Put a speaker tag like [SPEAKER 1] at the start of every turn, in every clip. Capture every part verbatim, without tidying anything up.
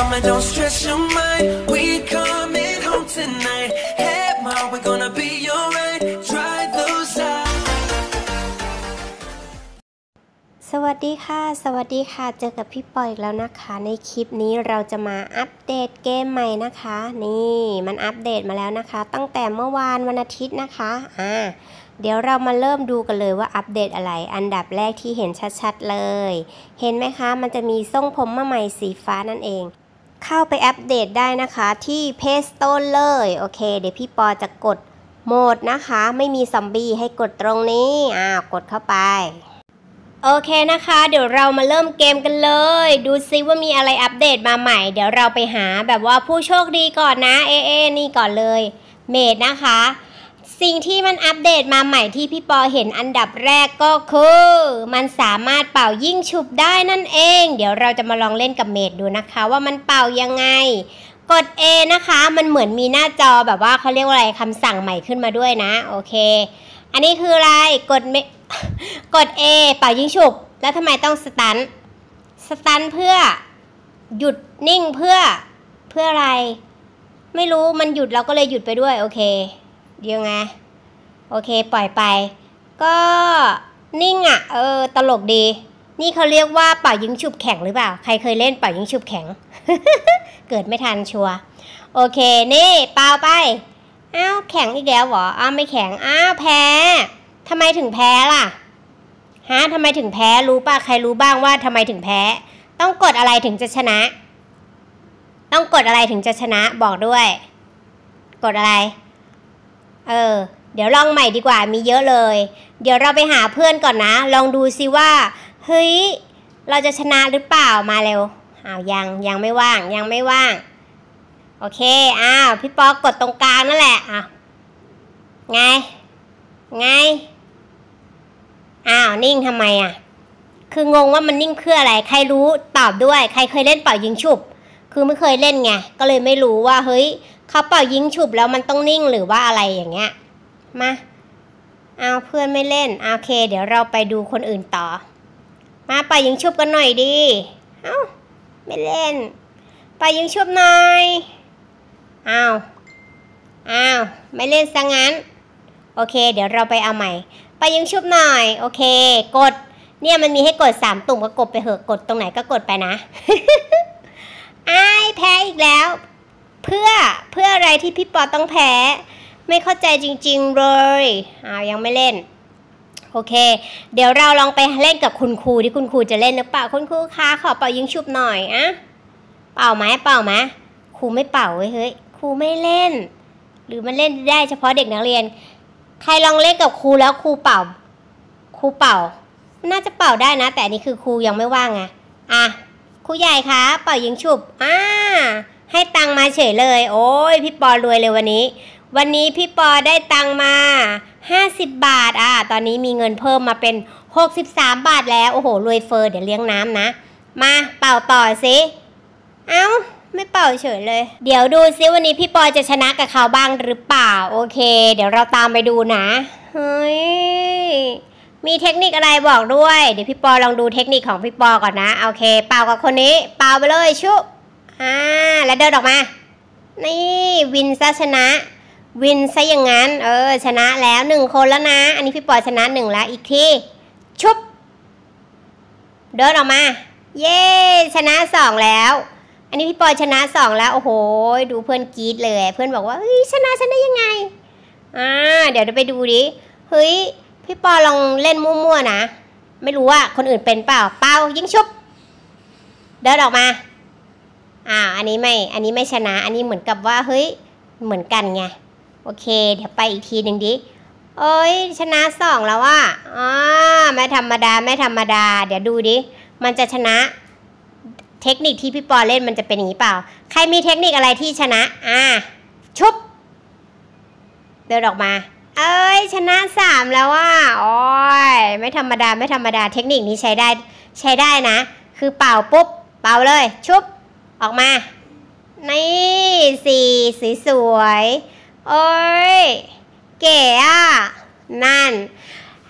[SPEAKER 1] mama, don't stress your mind. We coming home tonight. Hey, ma, we're gonna be alright. Dry those eyes.
[SPEAKER 2] สวัสดีค่ะสวัสดีค่ะเจอกับพี่ปอยอีกแล้วนะคะในคลิปนี้เราจะมาอัปเดตเกมใหม่นะคะนี่มันอัปเดตมาแล้วนะคะตั้งแต่เมื่อวานวันอาทิตย์นะคะอ่าเดี๋ยวเรามาเริ่มดูกันเลยว่าอัปเดตอะไรอันดับแรกที่เห็นชัดๆเลยเห็นไหมคะมันจะมีทรงผมมาใหม่สีฟ้านั่นเองเข้าไปอัปเดตได้นะคะที่เพจสโตนเลยโอเคเดี๋ยวพี่ปอจะกดโหมดนะคะไม่มีซอมบี้ให้กดตรงนี้อ่ากดเข้าไปโอเคนะคะเดี๋ยวเรามาเริ่มเกมกันเลยดูซิว่ามีอะไรอัปเดตมาใหม่เดี๋ยวเราไปหาแบบว่าผู้โชคดีก่อนนะเอเอนี่ก่อนเลยเมดนะคะสิ่งที่มันอัปเดตมาใหม่ที่พี่ปอเห็นอันดับแรกก็คือมันสามารถเป่ายิ่งฉุบได้นั่นเองเดี๋ยวเราจะมาลองเล่นกับเมดดูนะคะว่ามันเป่ายังไงกด A นะคะมันเหมือนมีหน้าจอแบบว่าเขาเรียกว่าอะไรคำสั่งใหม่ขึ้นมาด้วยนะโอเคอันนี้คืออะไรกดกด A เป่ายิงฉุบแล้วทำไมต้องสตันสตันเพื่อหยุดนิ่งเพื่อเพื่ออะไรไม่รู้มันหยุดเราก็เลยหยุดไปด้วยโอเคเดี๋ยวไงโอเคปล่อยไปก็นิ่งอ่ะเออตลกดีนี่เขาเรียกว่าเป่ายิงฉุบแข็งหรือเปล่าใครเคยเล่นเป่ายิงฉุบแข็ง เกิดไม่ทันชัวร์โอเคนี่เป่าไปอ้าวแข็งอีกแล้วเหรออ้าวไม่แข็งอ้าวแพ้ทำไมถึงแพ้ล่ะฮะทำไมถึงแพ้รู้ป่ะใครรู้บ้างว่าทำไมถึงแพ้ต้องกดอะไรถึงจะชนะต้องกดอะไรถึงจะชนะบอกด้วยกดอะไรเออเดี๋ยวลองใหม่ดีกว่ามีเยอะเลยเดี๋ยวเราไปหาเพื่อนก่อนนะลองดูซิว่าเฮ้ยเราจะชนะหรือเปล่ามาเร็วอ้าวยังยังไม่ว่างยังไม่ว่างโอเคอ้าวพี่ป๊อกกดตรงกลางนั่นแหละอ้าวไงไงอ้าวนิ่งทำไมอ่ะคืองงว่ามันนิ่งเพื่ออะไรใครรู้ตอบด้วยใครเคยเล่นเป่ายิงฉุบคือไม่เคยเล่นไงก็เลยไม่รู้ว่าเฮ้ยเขาเป่ายิงฉุบแล้วมันต้องนิ่งหรือว่าอะไรอย่างเงี้ยมาเอาเพื่อนไม่เล่นโอเคเดี๋ยวเราไปดูคนอื่นต่อมาเป่ายิงฉุบกันหน่อยดิเอ้าไม่เล่นเป่ายิงฉุบหน่อยอ้าวอ้าวไม่เล่นซะงั้นโอเคเดี๋ยวเราไปเอาใหม่ไปยิงชุบหน่อยโอเคกดเนี่ยมันมีให้กดสามตุ่มก็กดไปเหอะกดตรงไหนก็กดไปนะ อ้ายแพ้อีกแล้วเพื่อเพื่ออะไรที่พี่ปอต้องแพ้ไม่เข้าใจจริงๆเลยอ้าวยังไม่เล่นโอเคเดี๋ยวเราลองไปเล่นกับคุณครูที่คุณครูจะเล่นหรือเปล่าคุณครูคะขอเป่ายิงชุบหน่อยอะเป่าไหมเป่าไหมครูไม่เป่าเว้ยเฮ้ยครูไม่เล่นหรือมันเล่นได้เฉพาะเด็กนักเรียนใครลองเล่นกับครูแล้วครูเป่าครูเป่าน่าจะเป่าได้นะแต่นี่คือครูยังไม่ว่างไงอ่ะครูใหญ่คะเป่ายิงฉุบอ่าให้ตังมาเฉยเลยโอ้ยพี่ปอรวยเลยวันนี้วันนี้พี่ปอได้ตังมาห้าสิบบาทอ่ะตอนนี้มีเงินเพิ่มมาเป็นหกสิบสามบาทแล้วโอ้โหรวยเฟอร์เดี๋ยวเลี้ยงน้ำนะมาเป่าต่อสิเอ้าไม่เป่าเฉยเลยเดี๋ยวดูซิวันนี้พี่ปอจะชนะกับเขาบ้างหรือเปล่าโอเคเดี๋ยวเราตามไปดูนะเฮ้ยมีเทคนิคอะไรบอกด้วยเดี๋ยวพี่ปอลองดูเทคนิคของพี่ปอก่อนนะโอเคเป่ากับคนนี้เป่าไปเลยชุบอ่าแล้วเดินออกมานี่วินซะชนะวินซะอย่างนั้นเออชนะแล้วหนึ่งคนแล้วนะอันนี้พี่ปอชนะหนึ่งแล้วอีกทีชุบเดินออกมาเย้ชนะสองแล้วอันนี้พี่ปอชนะสองแล้วโอ้โหดูเพื่อนกรี๊ดเลยเพื่อนบอกว่าเฮ้ยชนะฉันได้ยังไงอ่าเดี๋ยวไปดูดิเฮ้ยพี่ปอลองเล่นมั่วๆนะไม่รู้ว่าคนอื่นเป็นเปล่าเปล่ายิงชุบเดินออกมาอ่าอันนี้ไม่อันนี้ไม่ชนะอันนี้เหมือนกับว่าเฮ้ยเหมือนกันไงโอเคเดี๋ยวไปอีกทีหนึ่งดิเอ้ยชนะสองแล้วว่ะอ่าไม่ธรรมดาไม่ธรรมดาเดี๋ยวดูดิมันจะชนะเทคนิคที่พี่ปอเล่นมันจะเป็นอย่างนี้เปล่าใครมีเทคนิคอะไรที่ชนะอ่าชุบเดินออกมาเอ้ยชนะสามแล้วว่ะโอ้ยไม่ธรรมดาไม่ธรรมดาเทคนิคนี้ใช้ได้ใช้ได้นะคือเป่าปุ๊บเป่าเลยชุบออกมานี่สี่สีสวยโอ้ยเก๋อ่ะนั่น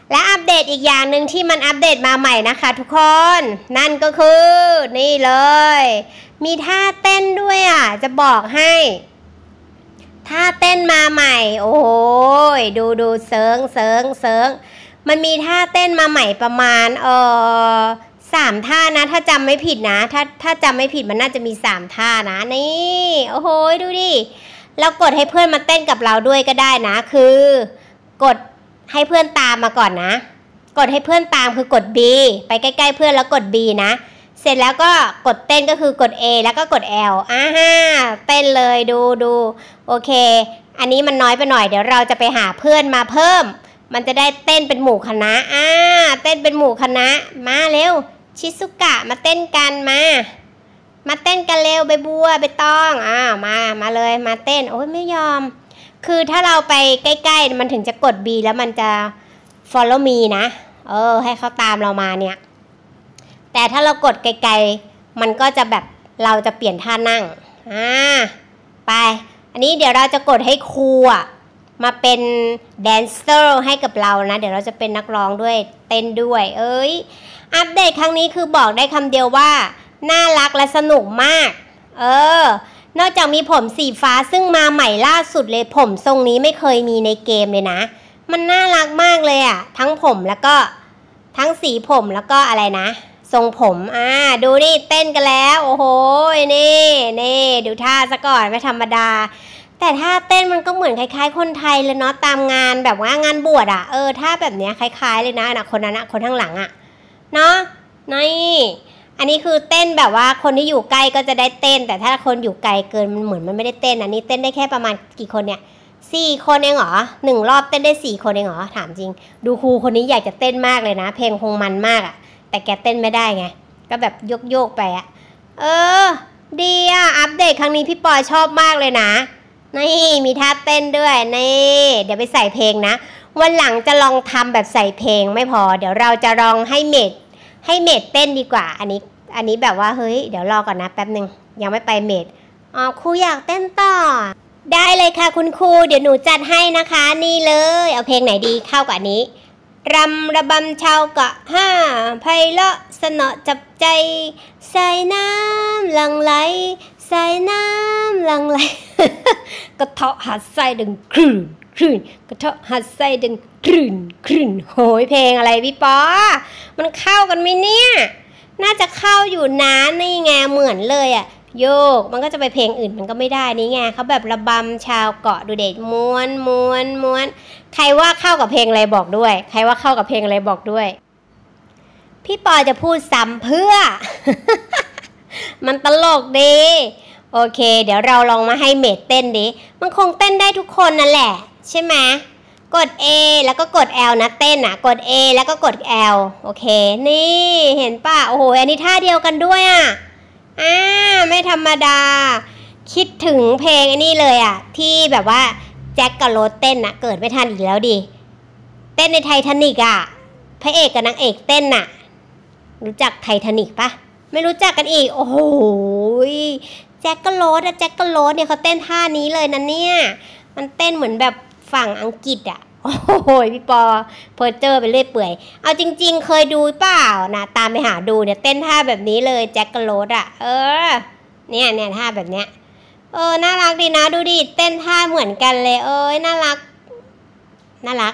[SPEAKER 2] และอัปเดตอีกอย่างหนึ่งที่มันอัปเดตมาใหม่นะคะทุกคนนั่นก็คือนี่เลยมีท่าเต้นด้วยอ่ะจะบอกให้ท่าเต้นมาใหม่โอ้ยดูดูเซิงเซิงเซิงมันมีท่าเต้นมาใหม่ประมาณเออสามท่านะถ้าจำไม่ผิดนะถ้าถ้าจำไม่ผิดมันน่าจะมีสามท่านะนี่โอ้โหดูดิแล้วกดให้เพื่อนมาเต้นกับเราด้วยก็ได้นะคือกดให้เพื่อนตามมาก่อนนะกดให้เพื่อนตามคือกด B ไปใกล้ๆเพื่อนแล้วกด B นะเสร็จแล้วก็กดเต้นก็คือกด A แล้วก็กด L อ่าฮะเต้นเลยดูดูโอเคอันนี้มันน้อยไปหน่อยเดี๋ยวเราจะไปหาเพื่อนมาเพิ่มมันจะได้เต้นเป็นหมู่คณะอ่าเต้นเป็นหมู่คณะมาเร็วชิซุกะมาเต้นกันมามาเต้นกันเร็วใบบัวใบตองอ่ามามาเลยมาเต้นโอ้ยไม่ยอมคือถ้าเราไปใกล้ๆมันถึงจะกด B แล้วมันจะ follow me นะเออให้เขาตามเรามาเนี่ยแต่ถ้าเรากดไกลๆมันก็จะแบบเราจะเปลี่ยนท่านั่งอ่าไปอันนี้เดี๋ยวเราจะกดให้ครูอ่ะมาเป็นแดนเซอร์ให้กับเรานะเดี๋ยวเราจะเป็นนักร้องด้วยเต้นด้วยเอ้ยอัปเดตครั้งนี้คือบอกได้คำเดียวว่าน่ารักและสนุกมากเออนอกจากมีผมสีฟ้าซึ่งมาใหม่ล่าสุดเลยผมทรงนี้ไม่เคยมีในเกมเลยนะมันน่ารักมากเลยอ่ะทั้งผมแล้วก็ทั้งสีผมแล้วก็อะไรนะทรงผมอ่าดูนี่เต้นกันแล้วโอ้โหนี่นี่ดูท่าซะก่อนไม่ธรรมดาแต่ท่าเต้นมันก็เหมือนคล้ายๆคนไทยเลยเนาะตามงานแบบว่างานบวชอ่ะเออท่าแบบเนี้ยคล้ายๆเลยนะนะคนนั้นนะคนข้างหลังอ่ะเนาะนี่อันนี้คือเต้นแบบว่าคนที่อยู่ใกล้ก็จะได้เต้นแต่ถ้าคนอยู่ไกลเกินมันเหมือนมันไม่ได้เต้นอันนี้เต้นได้แค่ประมาณกี่คนเนี่ยสี่คนเองเหรอหนึ่งรอบเต้นได้สี่คนเองเหรอถามจริงดูครูคนนี้อยากจะเต้นมากเลยนะเพลงคงมันมากอ่ะแต่แกเต้นไม่ได้ไงก็แบบโยกโยกไปอ่ะเออดีอ่ะอัปเดตครั้งนี้พี่ปอยชอบมากเลยนะนี่มีท่าเต้นด้วยนี่เดี๋ยวไปใส่เพลงนะวันหลังจะลองทำแบบใส่เพลงไม่พอเดี๋ยวเราจะลองให้เมดให้เมดเต้นดีกว่าอันนี้อันนี้แบบว่าเฮ้ยเดี๋ยวรอก่อนนะแป๊บหนึ่งยังไม่ไปเมดอ๋อครูอยากเต้นต่อได้เลยค่ะคุณครูเดี๋ยวหนูจัดให้นะคะนี่เลยเอาเพลงไหนดีเข้ากับอันนี้รำระบำชาวเกาะห้าไพเราะสนอจับใจสายน้ำหลั่งไหลสายน้ำหลั่งไหล กระเทาะหัดไส้ดึงคลื่นคลื่นกระเทาะหัดไส้ดึงคลื่นคลื่นโหยเพลงอะไรพี่ปอมันเข้ากันไหมเนี่ยน่าจะเข้าอยู่นะนี่ไงเหมือนเลยอ่ะโยกมันก็จะไปเพลงอื่นมันก็ไม่ได้นี่ไงเขาแบบระบำชาวเกาะดูเด็ดม้วนม้วนม้วนใครว่าเข้ากับเพลงอะไรบอกด้วยใครว่าเข้ากับเพลงอะไรบอกด้วยพี่ปอจะพูดซ้ำเพื่อ มันตลกดีโอเคเดี๋ยวเราลองมาให้เมดเต้นดิมันคงเต้นได้ทุกคนนั่นแหละใช่ไหมกด A แล้วก็กด L นะเต้นอ่ะกด A แล้วก็กด L โอเคนี่เห็นป่ะโอ้โหอันนี้ท่าเดียวกันด้วยอ่ะอ่าไม่ธรรมดาคิดถึงเพลงอันนี้เลยอ่ะที่แบบว่าแจ็คกับโรสเต้นอ่ะเกิดไม่ทันอีกแล้วดิเต้นในไททานิกอ่ะพระเอกกับนางเอกเต้นอ่ะรู้จักไททานิกปะไม่รู้จักกันอีกโอ้โหแจ็คกับโรสอะแจ็คกับโรสเนี่ยเขาเต้นท่านี้เลยนะเนี่ยมันเต้นเหมือนแบบฝั่งอังกฤษอ่ะโอ้โหพี่ปอเพอร์เจอร์ไปเรื่อยเปื่อยเอาจริงๆเคยดูเปล่านะตามไปหาดูเนี่ยเต้นท่าแบบนี้เลยแจ็คกับโรสอ่ะเออเนี่ยเนี่ยท่าแบบเนี้ยเออน่ารักดีนะดูดิเต้นท่าเหมือนกันเลยเอ้ยน่ารักน่ารัก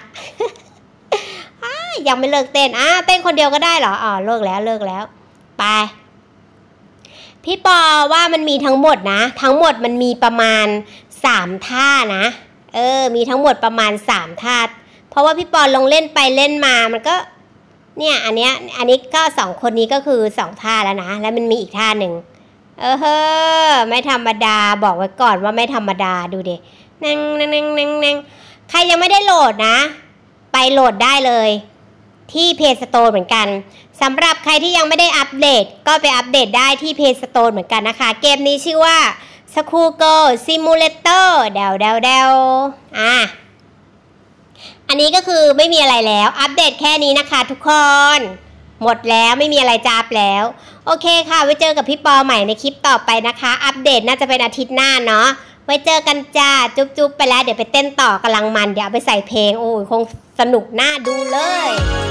[SPEAKER 2] ยังไม่เลิกเต้นอ่ะเต้นคนเดียวก็ได้เหรออ๋อเลิกแล้วเลิกแล้วไปพี่ปอว่ามันมีทั้งหมดนะทั้งหมดมันมีประมาณสามท่านะเออมีทั้งหมดประมาณสามท่าเพราะว่าพี่ปอลงเล่นไปเล่นมามันก็เนี่ยอันเนี้ยอันนี้ก็สองคนนี้ก็คือสองท่าแล้วนะแล้วมันมีอีกท่าหนึ่งเออเฮ้อไม่ธรรมดาบอกไว้ก่อนว่าไม่ธรรมดาดูดินั่งนั่งนั่งนั่งนั่งใครยังไม่ได้โหลดนะไปโหลดได้เลยที่ Play Store เหมือนกันสำหรับใครที่ยังไม่ได้อัปเดตก็ไปอัปเดตได้ที่ Play Store เหมือนกันนะคะเกมนี้ชื่อว่า School Girl Simulator เดาเดาเดาอ่ะอันนี้ก็คือไม่มีอะไรแล้วอัปเดตแค่นี้นะคะทุกคนหมดแล้วไม่มีอะไรจะอัปแล้วโอเคค่ะไว้เจอกับพี่ปอใหม่ในคลิปต่อไปนะคะอัปเดตน่าจะเป็นอาทิตย์หน้าเนาะไว้เจอกันจ้าจุ๊บๆไปแล้วเดี๋ยวไปเต้นต่อกำลังมันเดี๋ยวเอาไปใส่เพลงโอ้ยคงสนุกน่าดูเลย